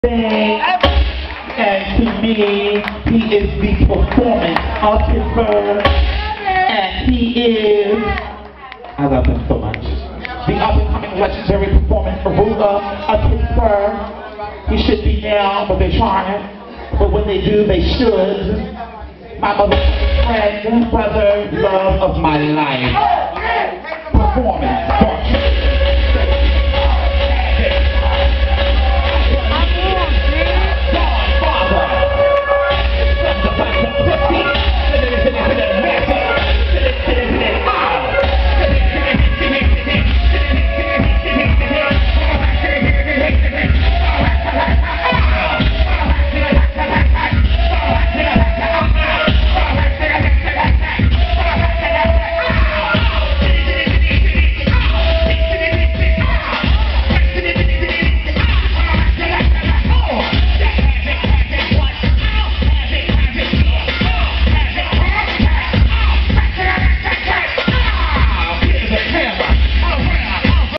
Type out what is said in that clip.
And to me, he is the performance artist, and he is, I love him so much, the up-and-coming legendary performance artist. He should be now, but they're trying. But when they do, they should. My mother's friend, brother, love of my life. Performance.